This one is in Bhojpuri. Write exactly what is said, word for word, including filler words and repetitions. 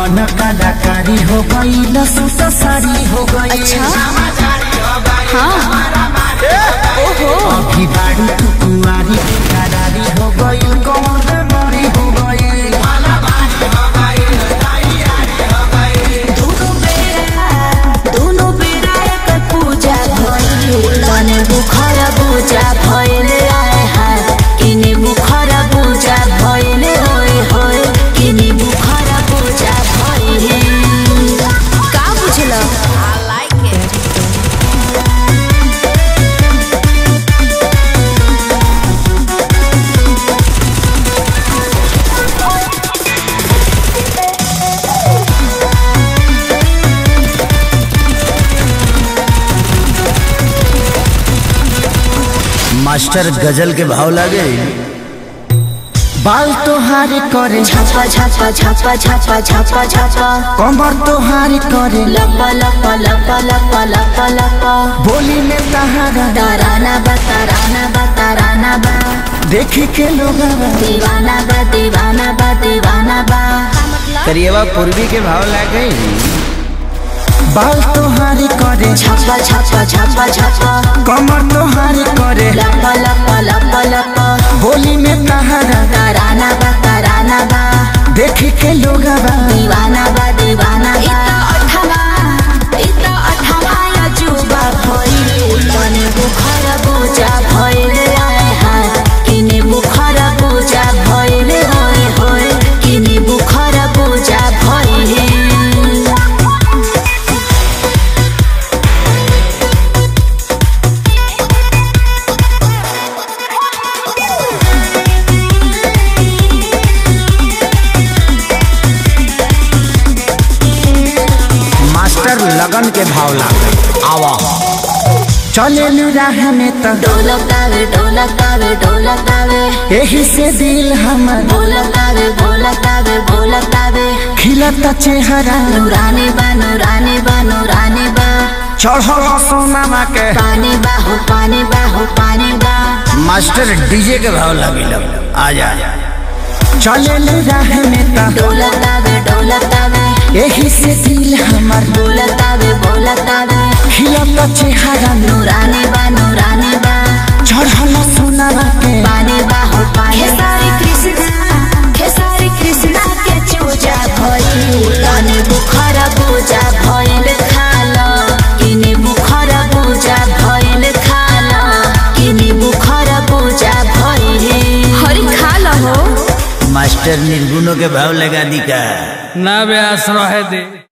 कवन कलाकारी हो गई लसूस सारी हो गई। अच्छा हाँ ओहो अभी बाड़ी तू कुआरी करारी हो गई कौन मरी हो गई। दोनों बेरा दोनों बेरा एक पूजा भइल तने बुखार पूजा भइल आए हाय किने बुखार पूजा भइल होय होय किने बुखार पूजा भइल का बुझल। I like it. मास्टर गजल के भाव लागे बाल तोहारी करे छापा छापा छापा छापा छापा छापा कमर तोहारी करे लपा लपा लपा लपा लपा लपा बोली में तहारा ताराना बा ताराना बा ताराना बा देखी के लोग दीवाना बा दीवाना बा दीवाना बा। करिएवा पूर्वी के भाव लागे बाल तोहारी करे छापा छापा छापा छापा कमर तोहारी करे लपा लपा लपा लपा बोली में तहारा ताराना बा ताराना बा देखी के लोग दीवाना बा दीवाना बा। इतना अठवा इतना अठवा या जुबा भइल तने बुखार पूजा भइल आए हाय किने बुखार पूजा भइल होय होय किने बुखार पूजा भइल। लगन के भाव लागे आवा चले राह में तो ढोलकावे ढोलकावे ढोलकावे यही से दिल हमर बोलकावे बोलकावे बोलकावे खिलता चेहरा नूरानी बा नूरानी बा नूरानी बा चढ़ल सोनामा के पानी बा हो पानी बा हो पानी बा। मास्टर डीजे के भाव लागे आजा चले राह में तो ढोलकावे ढोलकावे यही से दिल हमर बोलकावे बोलकावे खिलता चेहरा नूरानी बा नूरानी बा चढ़ल सोनामा के पानी बा हो पानी। खेसारी कृष्णा खेसारी कृष्णा के चूजा भइल तने बुखार पूजा भइल खाला किने बुखार पूजा भइल खाला किने बुखार पूजा भइल हरि खाला हो। मास्टर निर्गुणों के भाव लगा दी का ना बे आश्रय दे।